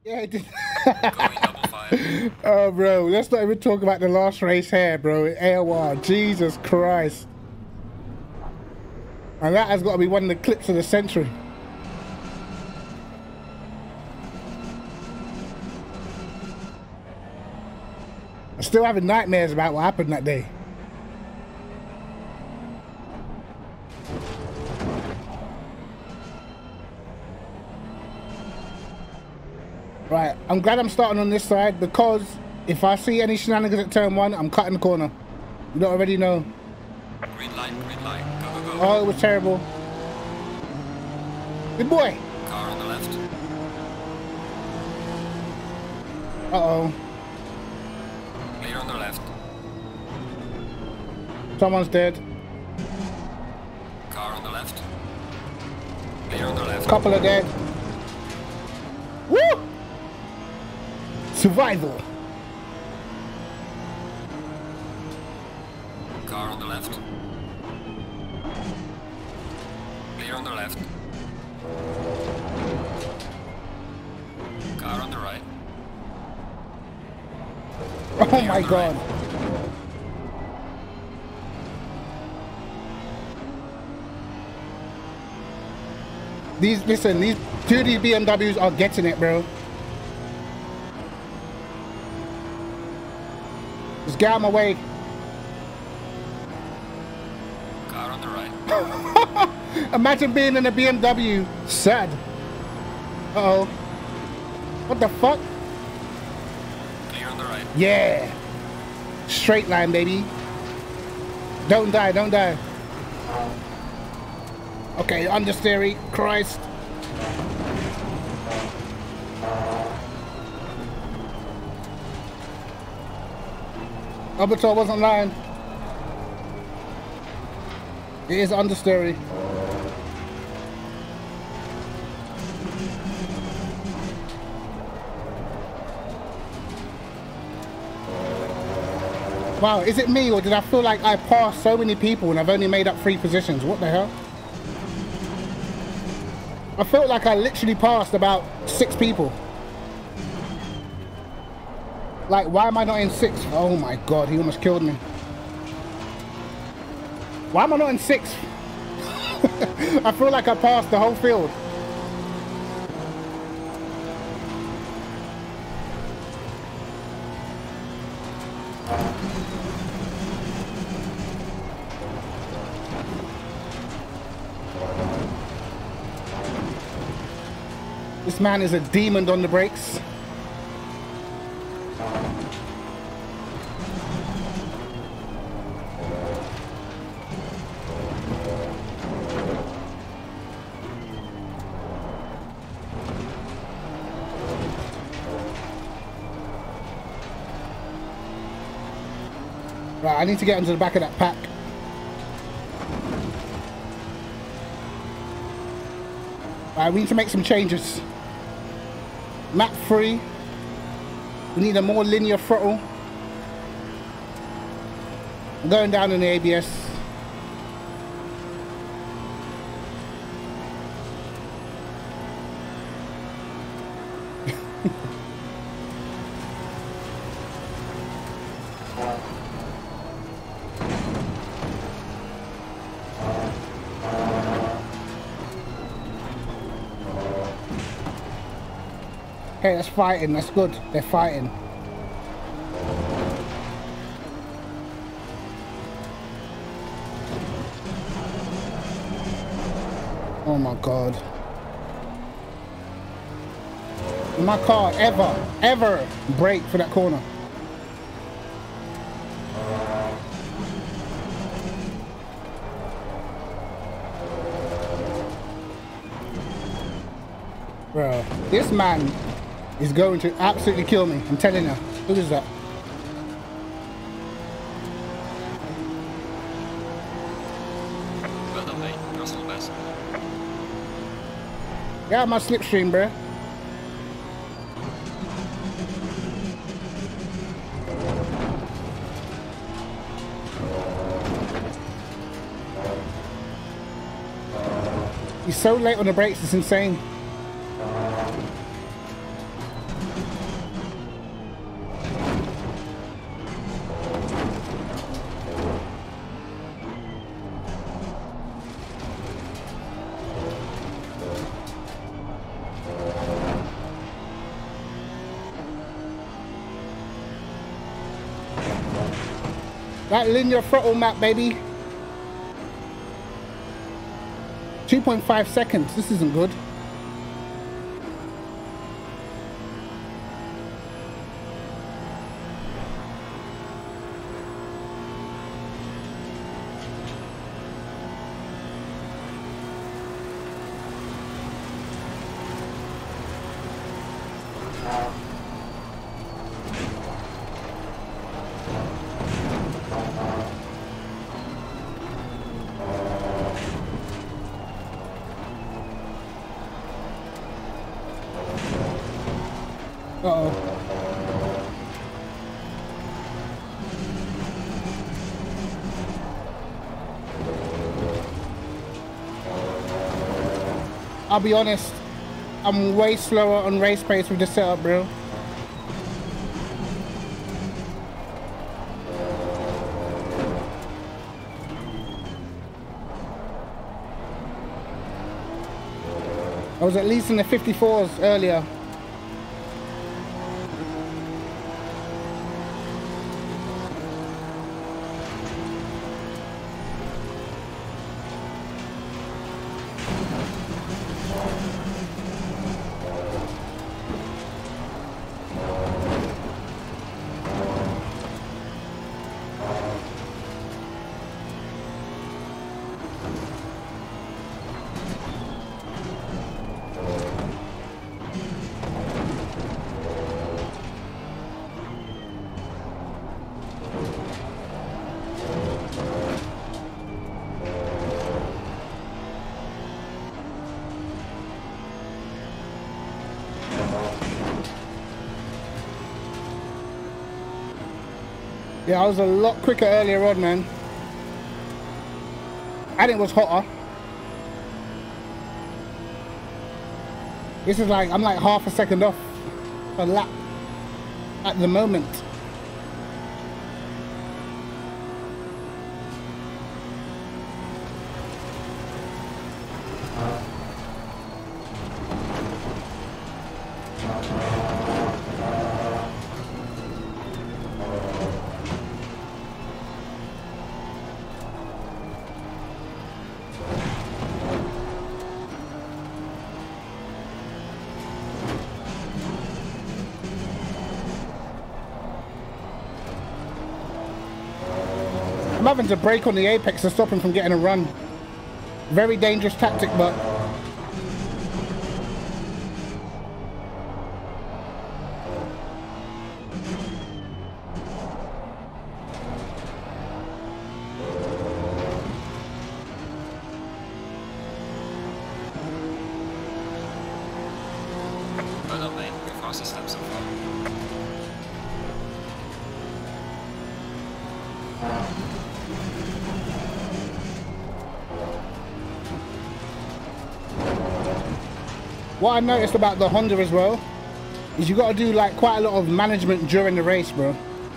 Yeah, it did. Going double file. Oh, bro, let's not even talk about the last race here, bro. AOR, Jesus Christ. And that has got to be one of the clips of the century. I'm still having nightmares about what happened that day. Right, I'm glad I'm starting on this side because if I see any shenanigans at turn one, I'm cutting the corner. You don't already know. Green light, go, go, go. Oh, it was terrible. Good boy. Car on the left. Uh-oh. Clear on the left. Someone's dead. Car on the left. Clear on the left. Couple are dead. Woo! Survival. Car on the left. Clear on the left. Car on the right. Oh my God. Listen, these two of these BMWs are getting it, bro. Just get out of my way. Car on the right. Imagine being in a BMW. Sad. Uh-oh. What the fuck? Clear on the right. Yeah. Straight line, baby. Don't die, don't die. Okay, understeering. Christ. Alberto wasn't lying. It is understeering. Wow, is it me or did I feel like I passed so many people and I've only made up 3 positions? What the hell? I felt like I literally passed about 6 people. Like, why am I not in 6th? Oh my God, he almost killed me. Why am I not in 6th? I feel like I passed the whole field. This man is a demon on the brakes. Right, I need to get into the back of that pack. Right, we need to make some changes. Map 3. We need a more linear throttle. I'm going down in the ABS. Hey, that's fighting. That's good. They're fighting. Oh my God. Will my car ever brake for that corner? Bro, this man is going to absolutely kill me. I'm telling you. Who is that? Well done, mate. Russell best. Get out of my slipstream, bro. He's so late on the brakes, it's insane. That linear throttle map, baby. 2.5 seconds. This isn't good. Uh-oh. I'll be honest, I'm way slower on race pace with this setup, bro. I was at least in the 54s earlier. Yeah, I was a lot quicker earlier on, man. And it was hotter. This is like, I'm like half a second off a lap at the moment. I'm having to brake on the apex to stop him from getting a run. Very dangerous tactic, but Well done, mate. Your fastest lap so far. what I noticed about the Honda as well is you got to do like quite a lot of management during the race, bro.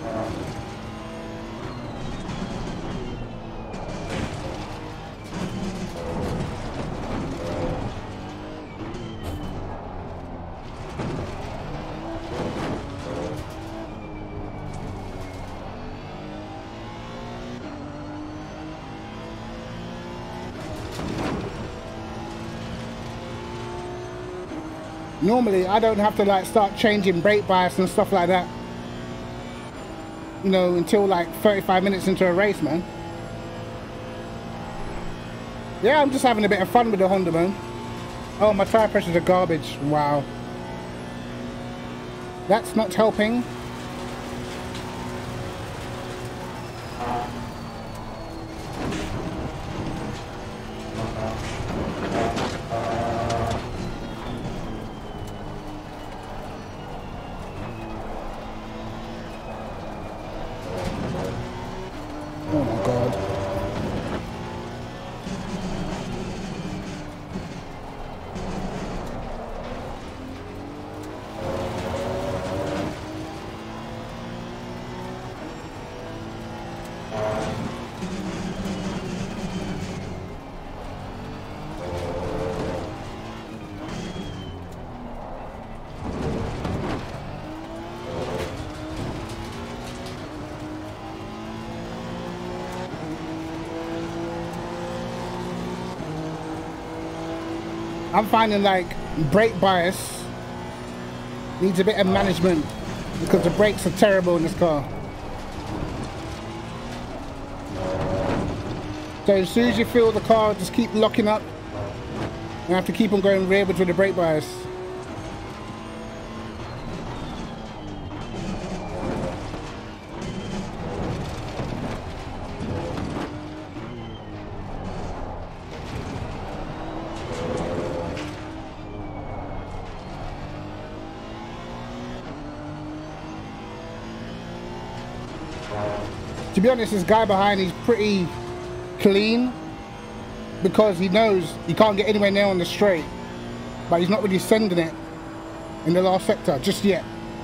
Normally, I don't have to like start changing brake bias and stuff like that, you know, until like 35 minutes into a race, man. Yeah, I'm just having a bit of fun with the Honda, man. Oh, my tire pressures are garbage. Wow. That's not helping. Oh my God. I'm finding like brake bias needs a bit of management because the brakes are terrible in this car. So as soon as you feel the car just keep locking up, you have to keep on going rearwards with the brake bias. To be honest, this guy behind, he's pretty clean because he knows he can't get anywhere near on the straight, but he's not really sending it in the last sector just yet.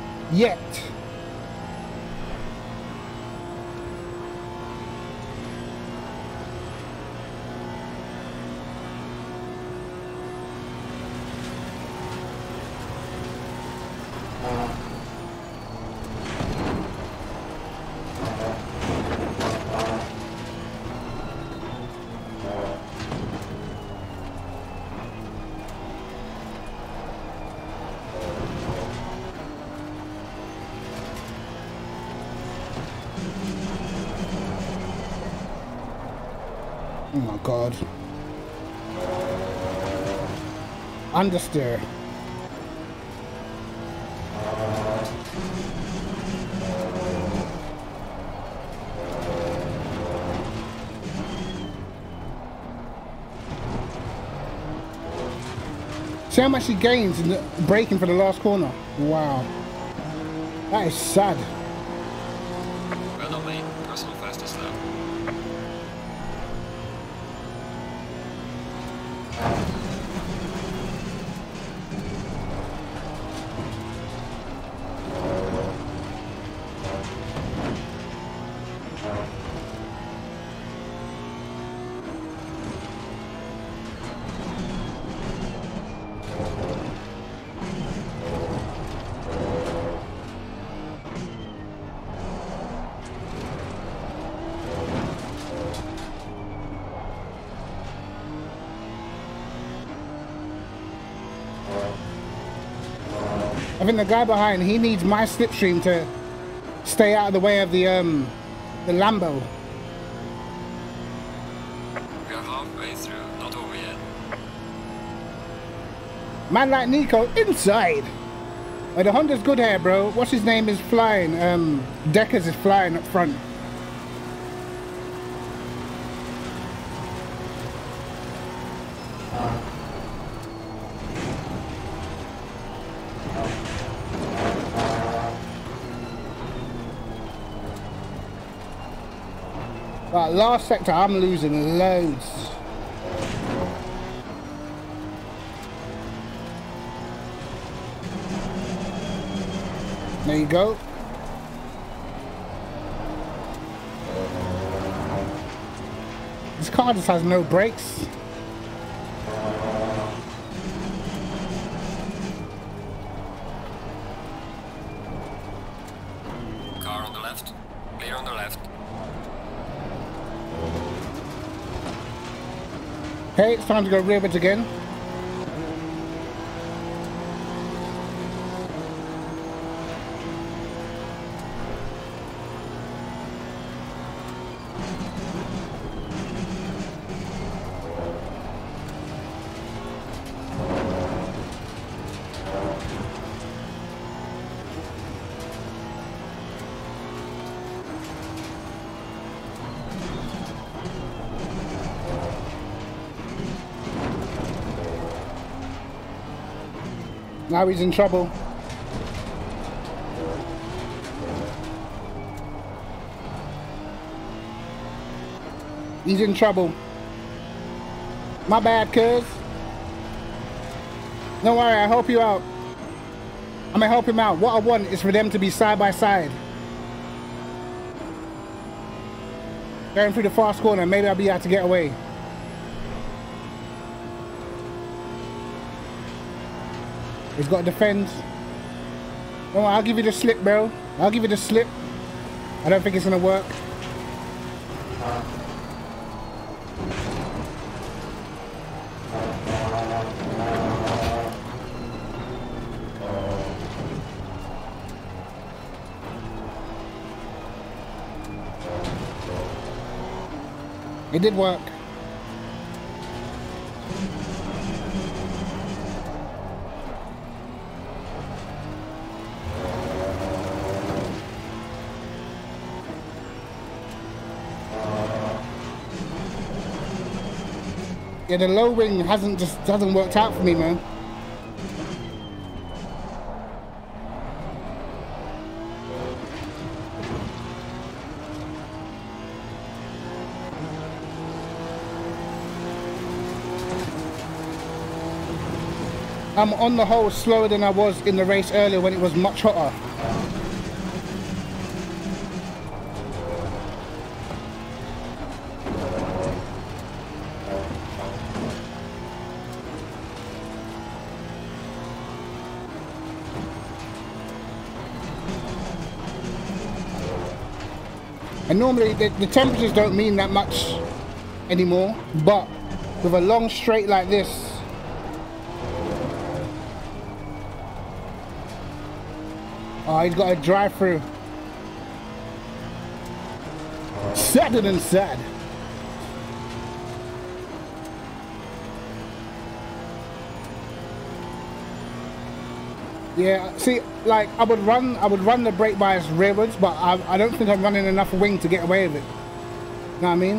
Oh my God. Understeer. See how much he gains in the braking for the last corner. Wow. That is sad. Well done, mate. Personal fastest lap. I think the guy behind, he needs my slipstream to stay out of the way of the Lambo. We are halfway through, not over yet. Man like Nico inside. Oh, the Honda's good here, bro. What's his name is flying? Deckers is flying up front. Right, last sector, I'm losing loads. There you go. This car just has no brakes. Car on the left. Clear on the left. Okay, it's time to go rearwards again. Now he's in trouble. He's in trouble. My bad, cuz. Don't worry, I'll help you out. I'm gonna help him out. What I want is for them to be side by side. Going through the fast corner, maybe I'll be able to get away. He's got to defend. Oh, I'll give you the slip, bro. I'll give you the slip. I don't think it's gonna work. It did work. Yeah, the low wing hasn't worked out for me, man. I'm on the whole slower than I was in the race earlier when it was much hotter. And normally the temperatures don't mean that much anymore, but with a long straight like this, oh, he's got a drive through. Sadder than sad. Yeah, see, like I would run the brake bias rearwards, but I don't think I'm running enough wing to get away with it. You know what I mean?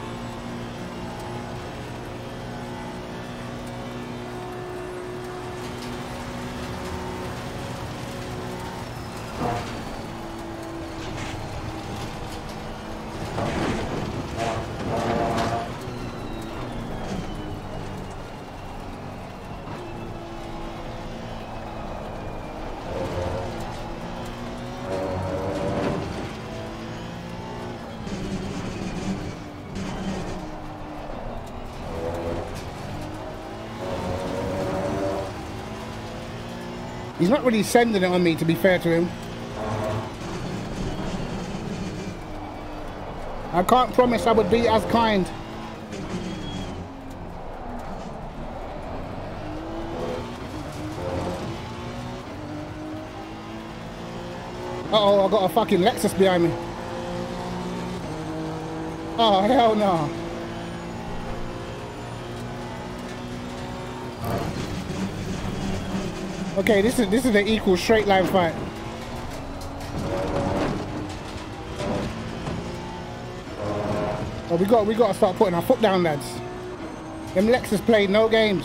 He's not really sending it on me, to be fair to him. I can't promise I would be as kind. Uh-oh, I got a fucking Lexus behind me. Oh, hell no. Okay, this is an equal straight line fight. Oh, we got to start putting our foot down, lads. Them Lexus played no games.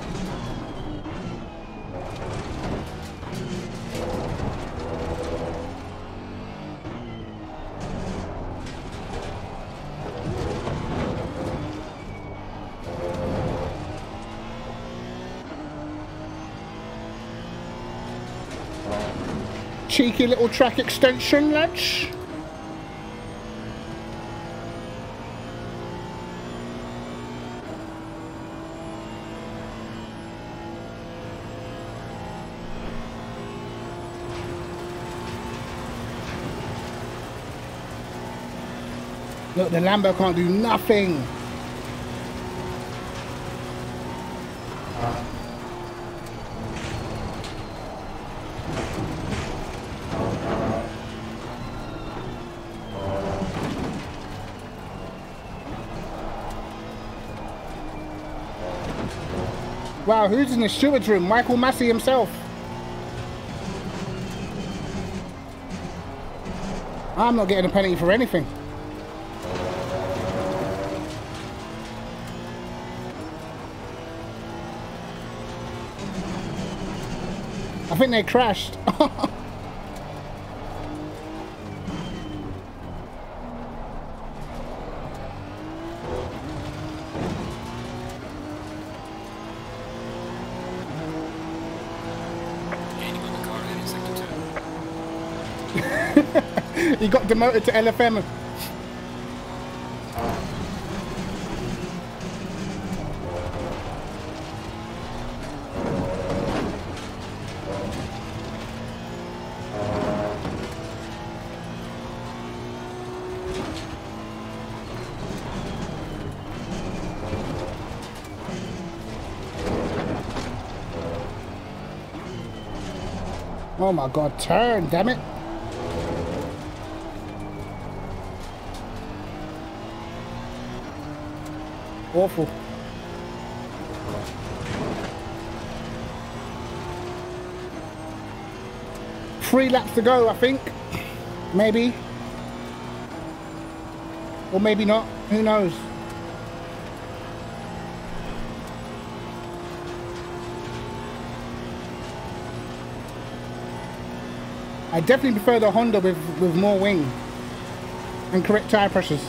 Cheeky little track extension, lads. Look, the Lambo can't do nothing. Wow, who's in the steward's room? Michael Massey himself. I'm not getting a penalty for anything. I think they crashed. He got demoted to LFM. Oh my God, turn, damn it. Awful. Three laps to go, I think. Maybe. Or maybe not. Who knows? I definitely prefer the Honda with more wing and correct tire pressures.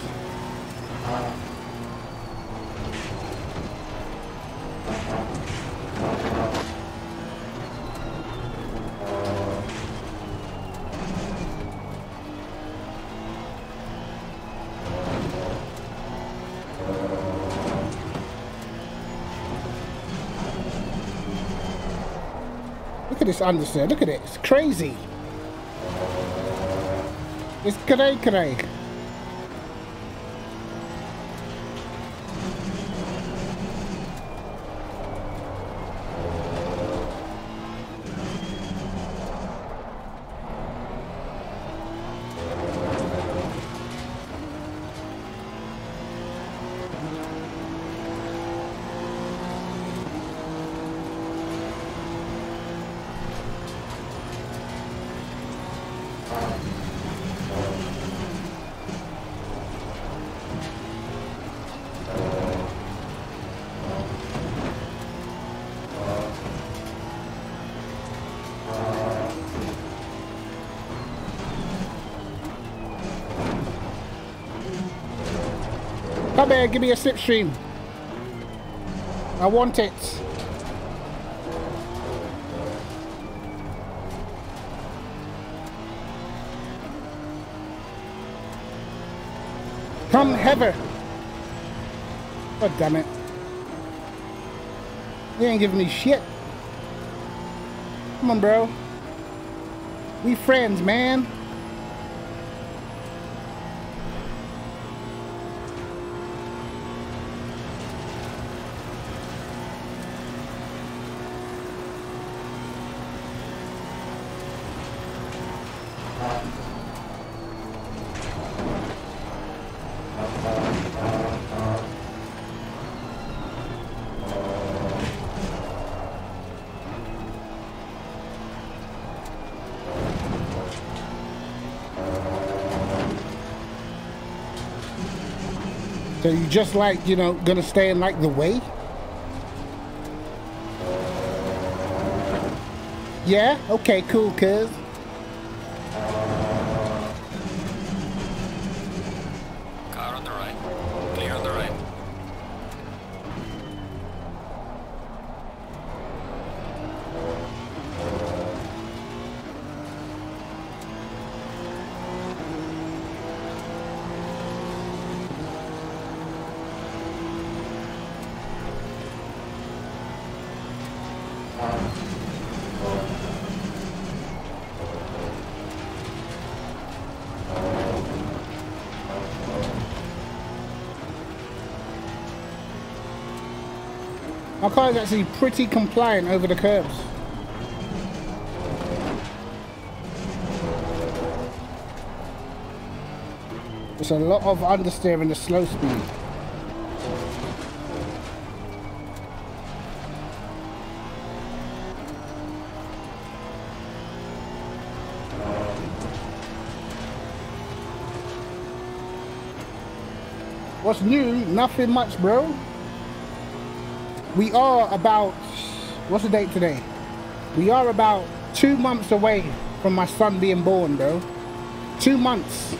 Look at this understeer. Look at it. It's crazy. It's cray. Come here, give me a slipstream. I want it. Come hither. God damn it. You ain't giving me shit. Come on, bro. We friends, man. So you just like, you know, gonna stay in like the way? Yeah? Okay, cool, cuz. Car on the right. Clear on the right. My car is actually pretty compliant over the curbs. It's a lot of understeer in the slow speed. What's new? Nothing much, bro. We are about, what's the date today? We are about 2 months away from my son being born, bro. 2 months.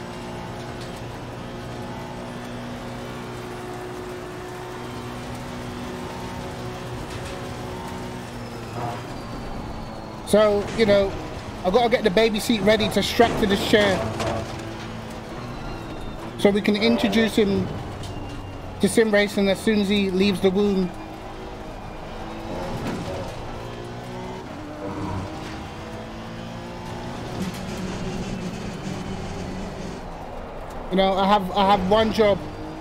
So, you know, I've got to get the baby seat ready to strap to this chair so we can introduce him to sim racing as soon as he leaves the womb. You know, I have one job.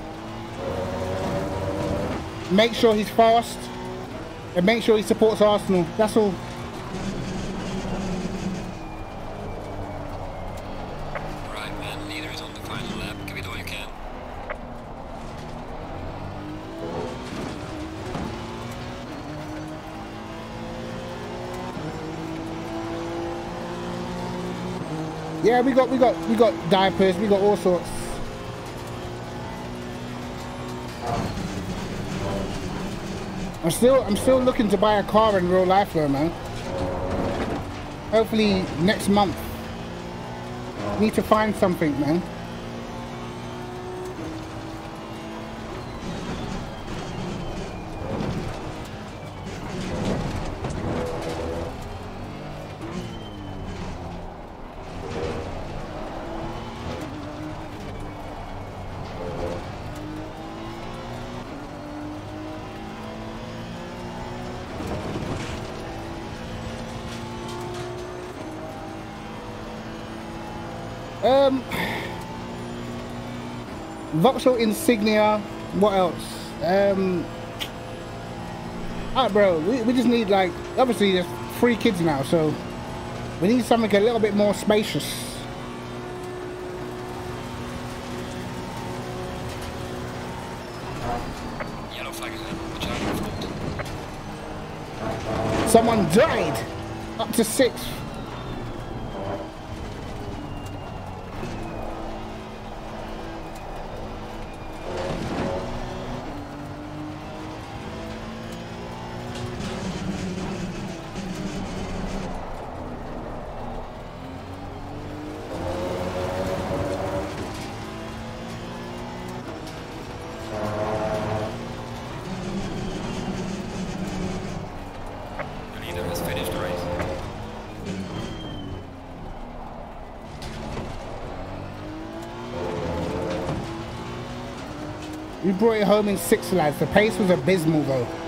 Make sure he's fast and make sure he supports Arsenal. That's all. Right, man. Leader is on the final lap. Give it all you can. Yeah, we got diapers, we got all sorts. I'm still looking to buy a car in real life though, man. Hopefully next month. Need to find something, man. Vauxhall Insignia. What else? Alright, bro. We just need, like, obviously there's 3 kids now, so we need something a little bit more spacious. Yellow flag is in. Watch out, front. Someone died. Up to 6. We brought it home in 6, lads. The pace was abysmal, though.